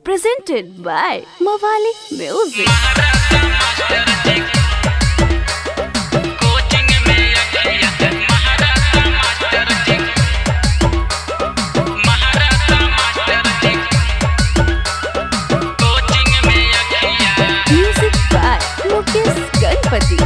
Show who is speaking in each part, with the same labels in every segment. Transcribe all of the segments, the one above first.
Speaker 1: presented by Mawali Music. Music by Mukesh Ganpati.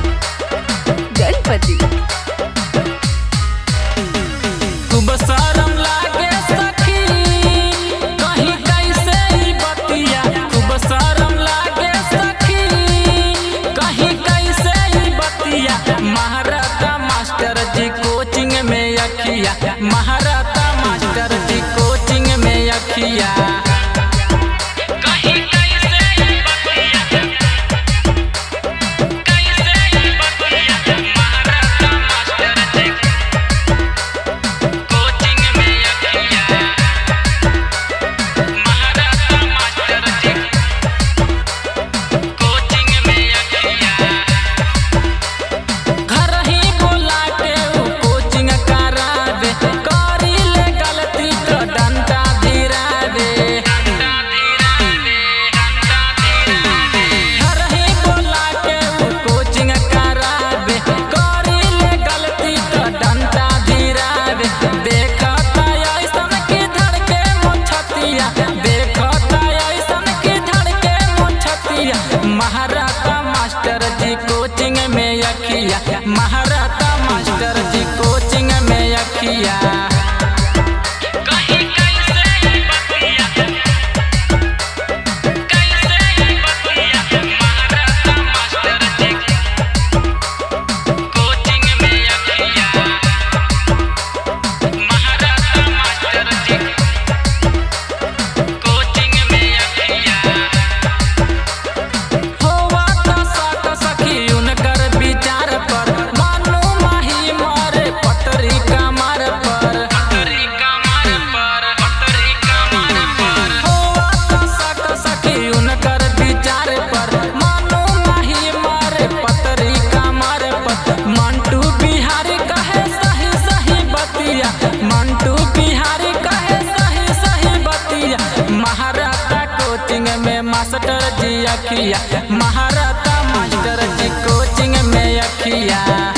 Speaker 2: खूब शरम लागे सखी कहीं कैसे ही बतिया, खूब शरम लागे सखी कहीं कैसे ही बतिया। महाराता मास्टर जी कोचिंग में अखिया, महाराता मास्टर जी कोचिंग में अखिया। महाराता मास्टर जी कोचिंग में अखिया, महाराता मास्टर जी कोचिंग में अखिया। महाराता कोचिंग में मास्टर जी अखिया, महाराता मास्टर जी कोचिंग में अखिया।